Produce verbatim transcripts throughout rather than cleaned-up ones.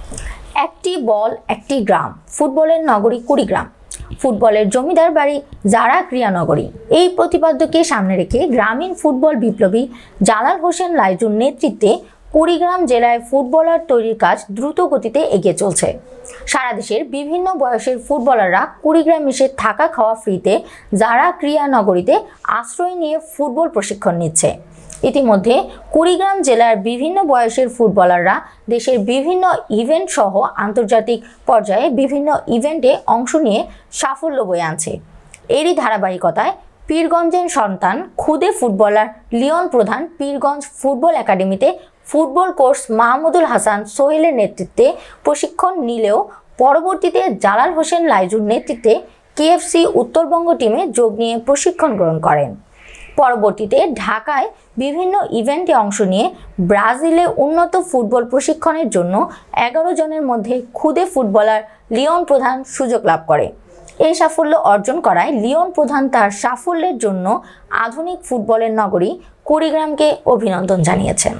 একটি বল একটি গ্রাম, ফুটবলের নগরী কুড়িগ্রাম, ফুটবলের জমিদার বাড়ি জারা ক্রিয়ানগরী। এই প্রতিপাদ্যকে সামনে রেখে গ্রামীণ ফুটবল বিপ্লবী জালাল হোসেন লাইজুর নেতৃত্বে কুড়িগ্রাম জেলায় ফুটবলার তৈরির কাজ দ্রুত গতিতে এগিয়ে চলছে। সারা দেশের বিভিন্ন বয়সের ফুটবলাররা কুড়িগ্রাম এসে থাকা খাওয়া ফ্রিতে জারা ক্রিয়ানগরীতে আশ্রয় নিয়ে ফুটবল প্রশিক্ষণ নিচ্ছে। ইতিমধ্যে কুড়িগ্রাম জেলার বিভিন্ন বয়সের ফুটবলাররা দেশের বিভিন্ন ইভেন্ট সহ আন্তর্জাতিক পর্যায়ে বিভিন্ন ইভেন্টে অংশ নিয়ে সাফল্য বয়ে আনছে। এরই ধারাবাহিকতায় পীরগঞ্জের সন্তান খুদে ফুটবলার লিওন প্রধান পীরগঞ্জ ফুটবল একাডেমিতে ফুটবল কোচ মাহমুদুল হাসান সোহেলের নেতৃত্বে প্রশিক্ষণ নিলেও পরবর্তীতে জালাল হোসেন লাইজুর নেতৃত্বে কেএফসি উত্তরবঙ্গ টিমে যোগ নিয়ে প্রশিক্ষণ গ্রহণ করেন। পরবর্তীতে ঢাকায় বিভিন্ন ইভেন্টে অংশ নিয়ে ব্রাজিলে উন্নত ফুটবল প্রশিক্ষণের জন্য এগারো জনের মধ্যে খুদে ফুটবলার লিওন প্রধান সুযোগ লাভ করে। এই সাফল্য অর্জন করায় লিওন প্রধান তার সাফল্যের জন্য আধুনিক ফুটবলের নগরী কুড়িগ্রামকে অভিনন্দন জানিয়েছেন।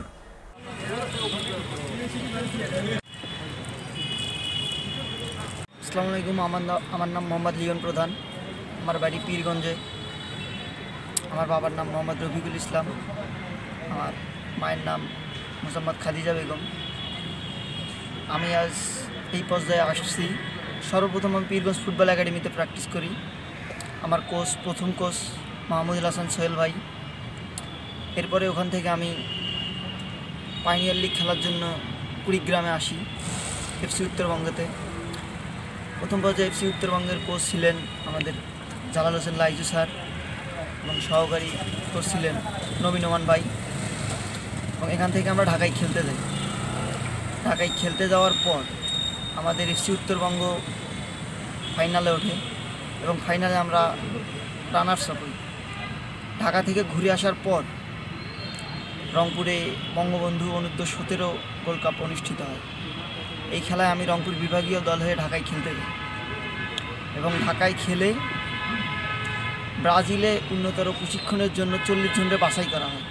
আসসালামু আলাইকুম, আমার নাম আমার নাম মোহাম্মদ লিওন প্রধান। আমার বাড়ি পীরগঞ্জে। আমার বাবার নাম মোহাম্মদ রফিকুল ইসলাম। আমার মায়ের নাম মোসাম্মদ খাদিজা বেগম। আমি আজ এই পর্যায়ে আসছি। সর্বপ্রথম আমি পীরগঞ্জ ফুটবল একাডেমিতে প্র্যাকটিস করি। আমার কোচ প্রথম কোচ মাহমুদুল হাসান সোহেল ভাই। এরপরে ওখান থেকে আমি পাইনিয়ার লিগ খেলার জন্য কুড়িগ্রামে আসি, এফসি উত্তরবঙ্গতে। প্রথম পর্যায়ে এফসি উত্তরবঙ্গের কোচ ছিলেন আমাদের জালাল হোসেন লাইজু স্যার এবং সহকারী কোচ ছিলেন নবীন ওমান ভাই। এবং এখান থেকে আমরা ঢাকায় খেলতে যাই। ঢাকায় খেলতে যাওয়ার পর আমাদের এফসি উত্তরবঙ্গ ফাইনালে ওঠে এবং ফাইনালে আমরা রানার্স আপ হই। ঢাকা থেকে ঘুরে আসার পর রংপুরে বঙ্গবন্ধু অনূর্ধ্ব সতেরো গোল্ড কাপ অনুষ্ঠিত হয়। এই খেলায় আমি রংপুর বিভাগীয় দল হয়ে ঢাকায় খেলতে যাই এবং ঢাকায় খেলে ব্রাজিলে উন্নতর প্রশিক্ষণের জন্য চল্লিশ জনের বাছাই করা হয়।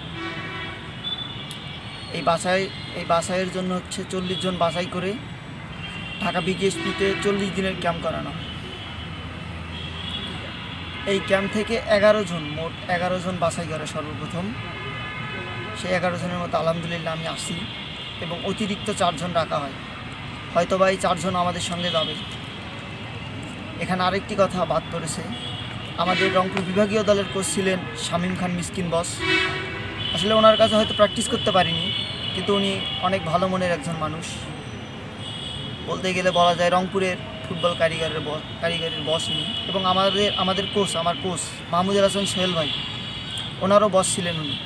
এই বাছাই এই বাছাইয়ের জন্য হচ্ছে চল্লিশ জন বাছাই করে ঢাকা বিকেএসপিতে চল্লিশ দিনের ক্যাম্প করানো হয়। এই ক্যাম্প থেকে এগারো জন মোট এগারো জন বাছাই করে সর্বপ্রথম। সেই এগারো জনের মতো আলহামদুলিল্লাহ আমি আসি এবং অতিরিক্ত চারজন রাখা হয়। হয়তো বা এই চারজন আমাদের সঙ্গে যাবে। এখানে আরেকটি কথা বাদ পড়েছে, আমাদের রংপুর বিভাগীয় দলের কোচ ছিলেন শামীম খান মিসকিন বস। আসলে ওনার কাছে হয়তো প্র্যাকটিস করতে পারিনি, কিন্তু উনি অনেক ভালো মনের একজন মানুষ। বলতে গেলে বলা যায় রংপুরের ফুটবল কারিগরের বস কারিগরের বস উনি। এবং আমাদের আমাদের কোচ আমার কোচ মাহমুদুল হাসান সোহেল ভাই, ওনারও বস ছিলেন উনি।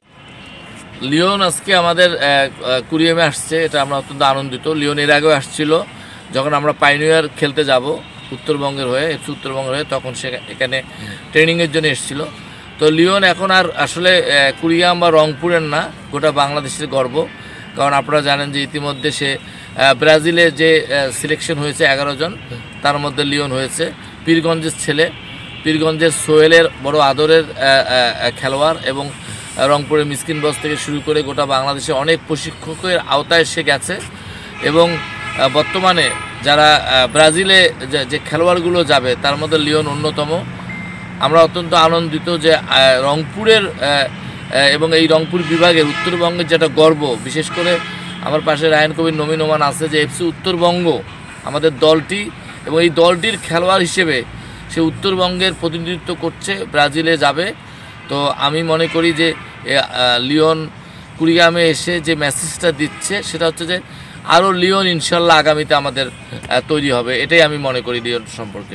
লিওন আজকে আমাদের কুড়িগ্রামে আসছে, এটা আমরা অত্যন্ত আনন্দিত। লিওন এর আগেও আসছিল যখন আমরা পাইনিয়ার খেলতে যাব উত্তরবঙ্গের হয়ে, এফসি উত্তরবঙ্গের হয়ে, তখন সে এখানে ট্রেনিংয়ের জন্য এসেছিল। তো লিওন এখন আর আসলে কুড়িগ্রাম বা রংপুরের না, গোটা বাংলাদেশের গর্ব। কারণ আপনারা জানেন যে ইতিমধ্যে সে ব্রাজিলে যে সিলেকশন হয়েছে এগারো জন, তার মধ্যে লিওন হয়েছে। পীরগঞ্জের ছেলে, পীরগঞ্জের সোহেলের বড় আদরের খেলোয়াড় এবং রংপুরের মিসকিন বস থেকে শুরু করে গোটা বাংলাদেশে অনেক প্রশিক্ষকের আওতায় সে গেছে। এবং বর্তমানে যারা ব্রাজিলে যে খেলোয়াড়গুলো যাবে তার মধ্যে লিওন অন্যতম। আমরা অত্যন্ত আনন্দিত যে রংপুরের এবং এই রংপুর বিভাগের উত্তরবঙ্গের যেটা গর্ব, বিশেষ করে আমার পাশে রায়ন কবির নবীন ওমান আছে, যে এফসি উত্তরবঙ্গ আমাদের দলটি এবং এই দলটির খেলোয়াড় হিসেবে সে উত্তরবঙ্গের প্রতিনিধিত্ব করছে, ব্রাজিলে যাবে। তো আমি মনে করি যে লিওন কুড়িগ্রামে এসে যে মেসেজটা দিচ্ছে সেটা হচ্ছে যে আরও লিওন ইনশাল্লাহ আগামীতে আমাদের তৈরি হবে, এটাই আমি মনে করি লিওন সম্পর্কে।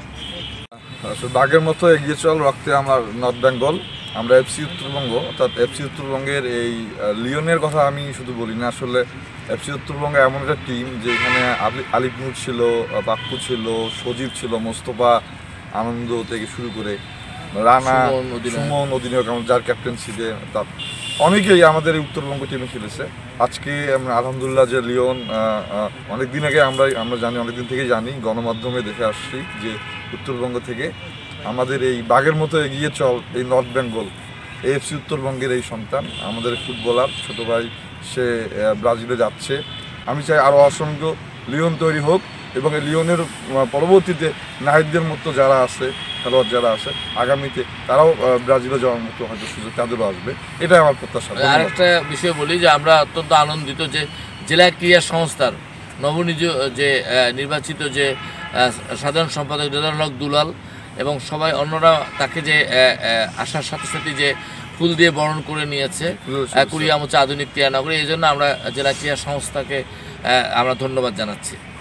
বাঘের মতো এগিয়ে চল রক্তে আমার নর্থ বেঙ্গল। আমরা এফসি উত্তরবঙ্গ, অর্থাৎ এফসি উত্তরবঙ্গের এই লিওনের কথা আমি শুধু বলি না, আসলে এফসি উত্তরবঙ্গ এমন একটা টিম যেখানে আলিপুর ছিল, বাপ্পু ছিল, সজীব ছিল, মোস্তফা আনন্দ থেকে শুরু করে রানা, সুমন অধিনায়ক যার ক্যাপ্টেন্সিতে, তার অনেকেই আমাদের এই উত্তরবঙ্গ টিমে খেলেছে। আজকে আলহামদুলিল্লাহ যে লিওন অনেক দিন আগে আমরা আমরা জানি অনেক দিন থেকেই জানি, গণমাধ্যমে দেখে আসছি যে উত্তরবঙ্গ থেকে আমাদের এই বাঘের মতো এগিয়ে চল এই নর্থ বেঙ্গল এএফসি উত্তরবঙ্গের এই সন্তান আমাদের ফুটবলার ছোটো ভাই, সে ব্রাজিলে যাচ্ছে আমি চাই আরও অসংখ্য লিওন তৈরি হোক এবং এই লিওনের পরবর্তীতে নাহিদদের মতো যারা আছে, খেলোয়াড় যারা আছে, আগামীতে তারাও ব্রাজিলে যাওয়ার মতো হয়তো সুযোগ তাদেরও আসবে, এটাই আমার প্রত্যাশা। আরেকটা বিষয় বলি যে আমরা অত্যন্ত আনন্দিত যে জেলা ক্রীড়া সংস্থার নবনিজ যে নির্বাচিত যে সাধারণ সম্পাদক রেজাউল হক দুলাল এবং সবাই অন্যরা তাকে যে আসার সাথে সাথে যে ফুল দিয়ে বরণ করে নিয়েছে কুড়িয়ামুচা আধুনিক ক্রীড়ানগরী, এই জন্য আমরা জেলা ক্রীড়া সংস্থাকে আমরা ধন্যবাদ জানাচ্ছি।